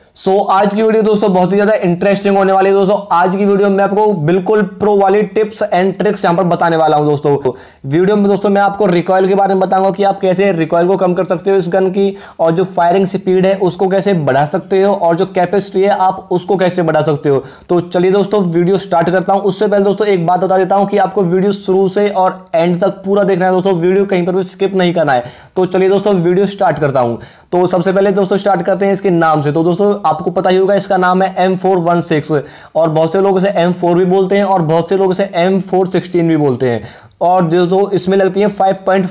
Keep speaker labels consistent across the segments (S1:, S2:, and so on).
S1: आज की वीडियो दोस्तों बहुत ही ज्यादा इंटरेस्टिंग होने वाली है। दोस्तों आज की वीडियो में आपको बिल्कुल प्रो वाली टिप्स एंड ट्रिक्स यहां पर बताने वाला हूं। दोस्तों वीडियो में दोस्तों मैं आपको रिकॉइल के बारे में बताऊंगा कि आप कैसे रिकॉइल को कम कर सकते हो इस गन की, और जो फायरिंग स्पीड है उसको कैसे बढ़ा सकते हो, और जो कैपेसिटी है आप उसको कैसे बढ़ा सकते हो। तो चलिए दोस्तों वीडियो स्टार्ट करता हूं। उससे पहले दोस्तों एक बात बता देता हूं कि आपको वीडियो शुरू से और एंड तक पूरा देखना है। दोस्तों वीडियो कहीं पर भी स्किप नहीं करना है। तो चलिए दोस्तों वीडियो स्टार्ट करता हूं। तो सबसे पहले दोस्तों स्टार्ट करते हैं इसके नाम से। तो दोस्तों आपको पता ही होगा इसका नाम है M416, और बहुत से लोग इसे M4 भी बोलते हैं और बहुत से लोग इसे M416 भी बोलते हैं। और जो इसमें लगती है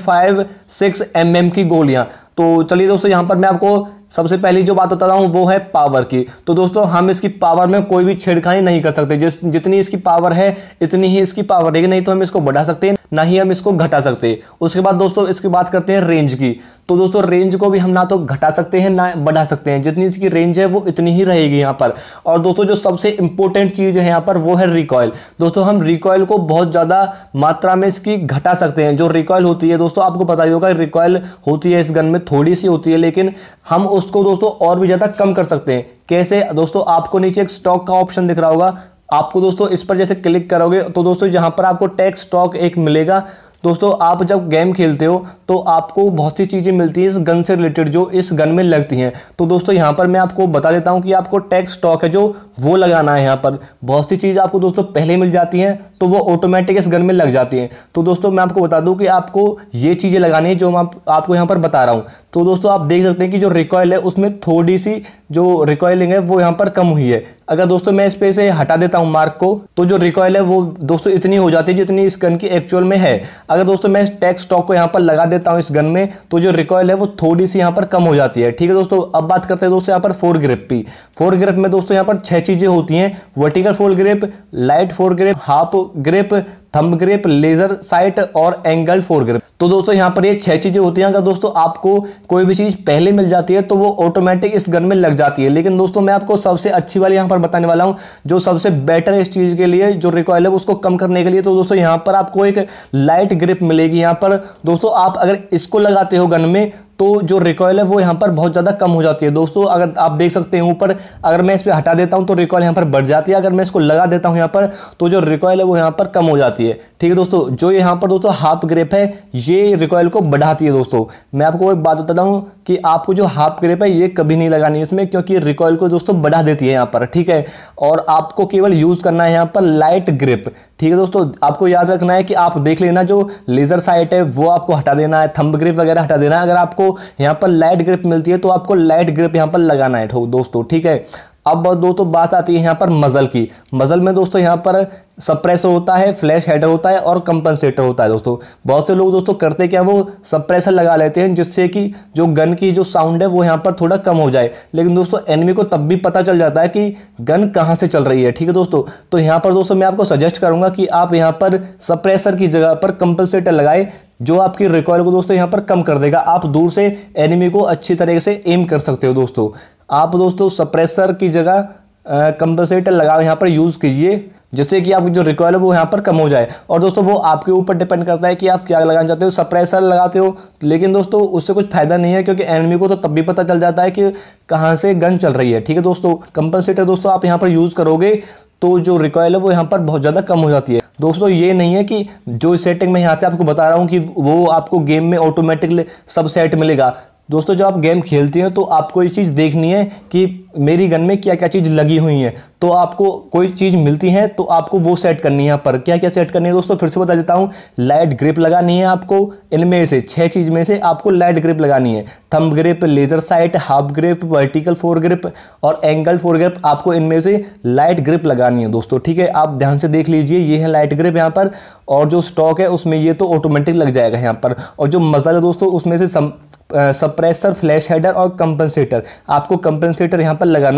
S1: 5.56 mm की गोलियां। तो चलिए दोस्तों यहां पर मैं आपको सबसे पहली जो बात बताता हूं वो है पावर की। तो दोस्तों हम इसकी पावर में कोई भी छेड़खानी नहीं कर सकते। जितनी इसकी पावर है इतनी ही इसकी पावर रहेगी, नहीं तो हम इसको बढ़ा सकते हैं ना ही हम इसको घटा सकते। उसके बाद दोस्तों इसकी बात करते हैं रेंज की। तो दोस्तों रेंज को भी हम ना तो घटा सकते हैं ना बढ़ा सकते हैं, जितनी इसकी रेंज है वो इतनी ही रहेगी यहाँ पर। और दोस्तों जो सबसे इंपॉर्टेंट चीज है यहाँ पर वो है रिकॉइल। दोस्तों हम रिकॉइल को बहुत ज्यादा मात्रा में इसकी घटा सकते हैं। जो रिकॉइल होती है दोस्तों आपको पता ही होगा, रिकॉइल होती है इस गन में थोड़ी सी होती है, लेकिन हम उसको दोस्तों और भी ज्यादा कम कर सकते हैं। कैसे दोस्तों, आपको नीचे एक स्टॉक का ऑप्शन दिख रहा होगा, आपको दोस्तों इस पर जैसे क्लिक करोगे तो दोस्तों यहां पर आपको टेक स्टॉक एक मिलेगा। दोस्तों आप जब गेम खेलते हो तो आपको बहुत सी चीज़ें मिलती हैं इस गन से रिलेटेड जो इस गन में लगती हैं। तो दोस्तों यहाँ पर मैं आपको बता देता हूँ कि आपको टेक स्टॉक है जो वो लगाना है। यहाँ पर बहुत सी चीज़ आपको दोस्तों पहले मिल जाती हैं तो वो ऑटोमेटिक इस गन में लग जाती हैं। तो दोस्तों मैं आपको बता दूं कि आपको ये चीज़ें लगानी है जो मैं आपको यहाँ पर बता रहा हूँ। तो दोस्तों आप देख सकते हैं कि जो रिकॉइल है उसमें थोड़ी सी जो रिकॉइलिंग है वो यहाँ पर कम हुई है। अगर दोस्तों मैं इस पे से हटा देता हूँ मार्क को तो जो रिकॉइल है वो दोस्तों इतनी हो जाती है जितनी इस गन की एक्चुअल में है। अगर दोस्तों मैं टेक स्टॉक को यहाँ पर लगा देता हूँ इस गन में तो जो रिकॉइल है वो थोड़ी सी यहाँ पर कम हो जाती है। ठीक है दोस्तों, अब बात करते हैं दोस्तों यहाँ पर फोर ग्रिप की। फोर ग्रिप में दोस्तों यहाँ पर 6 चीजें होती हैं: vertical foregrip, light foregrip, half grip, thumb grip, laser sight और एंगल फोर ग्रिप। तो दोस्तों यहाँ पर ये 6 चीजें होती हैं। अगर दोस्तों आपको कोई भी चीज पहले मिल जाती है तो वो ऑटोमेटिक इस गन में लग जाती है। लेकिन दोस्तों मैं आपको सबसे अच्छी वाली यहाँ पर बताने वाला हूँ जो सबसे बेटर है इस चीज के लिए, जो रिकॉइल है उसको कम करने के लिए। तो दोस्तों यहाँ पर आपको एक लाइट ग्रिप मिलेगी। यहाँ पर दोस्तों आप अगर इसको लगाते हो गन में तो जो रिकॉइल है वो यहाँ पर बहुत ज़्यादा कम हो जाती है। दोस्तों अगर आप देख सकते हैं ऊपर, अगर मैं इस पर हटा देता हूँ तो रिकॉइल यहाँ पर बढ़ जाती है। अगर मैं इसको लगा देता हूँ यहाँ पर तो जो रिकॉइल है वो यहाँ पर कम हो जाती है। ठीक है दोस्तों, जो यहाँ पर दोस्तों हाफ ग्रिप है ये रिकॉइल को बढ़ाती है। दोस्तों मैं आपको एक बात बताता हूँ कि आपको जो हाफ ग्रिप है ये कभी नहीं लगानी है इसमें, क्योंकि रिकॉइल को दोस्तों बढ़ा देती है यहाँ पर। ठीक है, और आपको केवल यूज करना है यहाँ पर लाइट ग्रिप। ठीक है दोस्तों, आपको याद रखना है कि आप देख लेना जो लेजर साइट है वो आपको हटा देना है, थंब ग्रिप वगैरह हटा देना है। अगर आपको यहाँ पर लाइट ग्रिप मिलती है तो आपको लाइट ग्रिप यहाँ पर लगाना है दोस्तों। ठीक है, अब दोस्तों बात आती है यहाँ पर मजल की। मजल में दोस्तों यहाँ पर सप्रेसर होता है, फ्लैश हेडर होता है और कंपनसेटर होता है। दोस्तों बहुत से लोग दोस्तों करते क्या, वो सप्रेसर लगा लेते हैं जिससे कि जो गन की जो साउंड है वो यहाँ पर थोड़ा कम हो जाए। लेकिन दोस्तों एनिमी को तब भी पता चल जाता है कि गन कहाँ से चल रही है। ठीक है दोस्तों, तो यहाँ पर दोस्तों मैं आपको सजेस्ट करूंगा कि आप यहाँ पर सप्रेसर की जगह पर कंपनसेटर लगाए, जो आपकी रिकॉइल को दोस्तों यहाँ पर कम कर देगा। आप दूर से एनिमी को अच्छी तरीके से एम कर सकते हो। दोस्तों आप दोस्तों सप्रेसर की जगह कंपनसेटर लगा यहाँ पर यूज कीजिए, जिससे कि आपकी जो रिकॉइल है वो यहाँ पर कम हो जाए। और दोस्तों वो आपके ऊपर डिपेंड करता है कि आप क्या लगाना चाहते हो। सप्रेसर लगाते हो लेकिन दोस्तों उससे कुछ फायदा नहीं है, क्योंकि एनिमी को तो तब भी पता चल जाता है कि कहाँ से गन चल रही है। ठीक है दोस्तों, कंपनसेटर दोस्तों आप यहाँ पर यूज करोगे तो जो रिकॉइल है वो यहाँ पर बहुत ज़्यादा कम हो जाती है। दोस्तों ये नहीं है कि जो सेटिंग मैं यहाँ से आपको बता रहा हूँ कि वो आपको गेम में ऑटोमेटिकली सब सेट मिलेगा। दोस्तों जब आप गेम खेलते हैं तो आपको ये चीज़ देखनी है कि मेरी गन में क्या क्या चीज़ लगी हुई है। तो आपको कोई चीज़ मिलती है तो आपको वो सेट करनी है। यहाँ पर क्या क्या सेट करनी है दोस्तों फिर से बता देता हूँ। लाइट ग्रिप लगानी है आपको, इनमें से 6 चीज़ में से आपको लाइट ग्रिप लगानी है। Thumb grip, laser sight, half grip, vertical foregrip और एंगल फोर ग्रिप, आपको इनमें से लाइट ग्रिप लगानी है दोस्तों। ठीक है, आप ध्यान से देख लीजिए, ये है लाइट ग्रिप यहाँ पर, और जो स्टॉक है उसमें ये तो ऑटोमेटिक लग जाएगा यहाँ पर। और जो मज़ा है दोस्तों उसमें से सप्रेसर, फ्लैश हेडर और कंपनसेटर, आपको कंपनसेटर यहाँ पर लगाना है।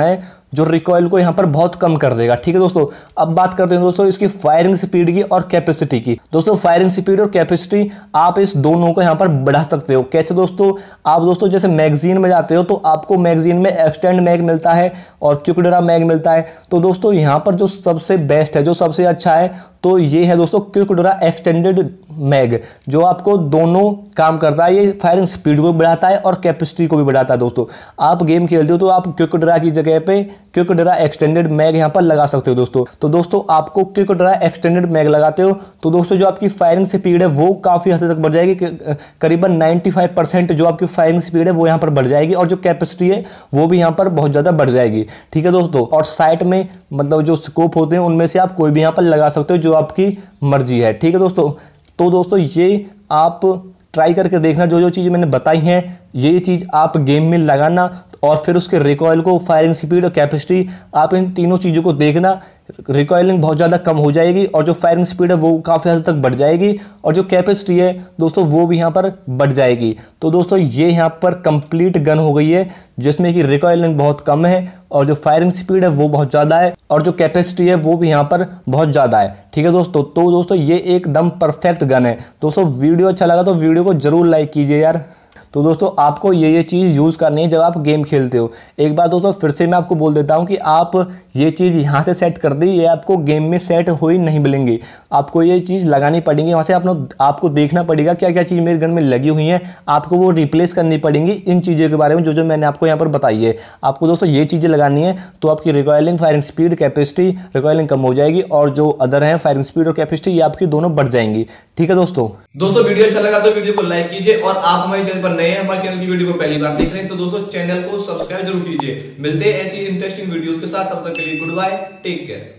S1: जो रिकॉइल को यहाँ पर बहुत कम कर देगा। ठीक है दोस्तों, अब बात करते हैं दोस्तों इसकी फायरिंग स्पीड की और कैपेसिटी की। दोस्तों फायरिंग स्पीड और कैपेसिटी आप इस दोनों को यहाँ पर बढ़ा सकते हो। कैसे दोस्तों, आप दोस्तों जैसे मैगजीन में जाते हो तो आपको मैगजीन में एक्सटेंड मैग मिलता है और क्विक ड्रा मैग मिलता है। तो दोस्तों यहाँ पर जो सबसे बेस्ट है, जो सबसे अच्छा है, तो ये है दोस्तों क्विक ड्रा एक्सटेंडेड मैग, जो आपको दोनों काम करता है। ये फायरिंग स्पीड को बढ़ाता है और कैपेसिटी को भी बढ़ाता है। दोस्तों आप गेम खेलते हो तो आप क्विक ड्रा की जगह पे क्विक ड्रा एक्सटेंडेड मैग यहाँ पर लगा सकते हो दोस्तों। तो दोस्तों आपको क्विक ड्रा एक्सटेंडेड मैग लगाते हो तो दोस्तों जो आपकी फायरिंग स्पीड है वो काफी हद तक बढ़ जाएगी, करीबन 95% जो आपकी फायरिंग स्पीड है वो यहाँ पर बढ़ जाएगी और जो कैपेसिटी है वो भी यहाँ पर बहुत ज्यादा बढ़ जाएगी। ठीक है दोस्तों, और साइट में मतलब जो स्कोप होते हैं उनमें से आप कोई भी यहाँ पर लगा सकते हो, जो आपकी मर्जी है। ठीक है दोस्तों, तो दोस्तों ये आप ट्राई करके देखना, जो जो चीज़ मैंने बताई हैं ये चीज़ आप गेम में लगाना और फिर उसके रिकॉइल को, फायरिंग स्पीड और कैपेसिटी, आप इन तीनों चीज़ों को देखना। रिकॉइलिंग बहुत ज़्यादा कम हो जाएगी और जो फायरिंग स्पीड है वो काफ़ी हद तक बढ़ जाएगी और जो कैपेसिटी है दोस्तों वो भी यहाँ पर बढ़ जाएगी। तो दोस्तों ये यहाँ पर कंप्लीट गन हो गई है जिसमें कि रिकॉइलिंग बहुत कम है और जो फायरिंग स्पीड है वो बहुत ज़्यादा है और जो कैपेसिटी है वो भी यहाँ पर बहुत ज़्यादा है। ठीक है दोस्तों, तो दोस्तों ये एकदम परफेक्ट गन है। दोस्तों वीडियो अच्छा लगा तो वीडियो को जरूर लाइक कीजिए यार। तो दोस्तों आपको ये चीज़ यूज़ करनी है जब आप गेम खेलते हो। एक बार दोस्तों फिर से मैं आपको बोल देता हूँ कि आप ये चीज़ यहाँ से सेट कर दी, ये आपको गेम में सेट हुई नहीं मिलेंगी, आपको ये चीज़ लगानी पड़ेगी। वहाँ से आपको देखना पड़ेगा क्या क्या चीज़ मेरे गन में लगी हुई हैं, आपको वो रिप्लेस करनी पड़ेंगी इन चीज़ों के बारे में जो जो मैंने आपको यहाँ पर बताई है। आपको दोस्तों ये चीज़ें लगानी है तो आपकी recoiling, firing speed, capacity, recoiling कम हो जाएगी और जो अदर है फायरिंग स्पीड और कैपेसिटी ये आपकी दोनों बढ़ जाएंगी। ठीक है दोस्तों
S2: वीडियो अच्छा लगा तो वीडियो को लाइक कीजिए और आप हमारे चैनल पर नए हैं, हमारे चैनल की वीडियो को पहली बार देख रहे हैं तो दोस्तों चैनल को सब्सक्राइब जरूर कीजिए। मिलते हैं ऐसी इंटरेस्टिंग वीडियोस के साथ, तब तक के लिए गुड बाय, टेक केयर।